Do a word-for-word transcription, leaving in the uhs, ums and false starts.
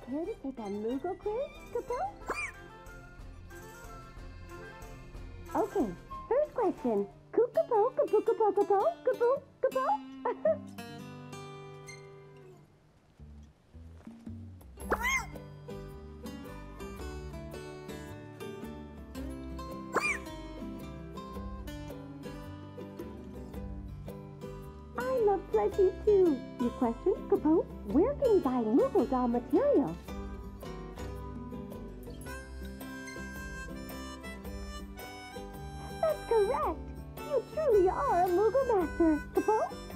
Prepare to take a Moogle quiz, Chocobo? Okay, first question. Chocobo, Chocobo, Chocobo, Chocobo, Chocobo. I love plushies too. Your question, Chocobo? Where can you buy Moogle doll material? That's correct. You truly are a Moogle master, Chocobo.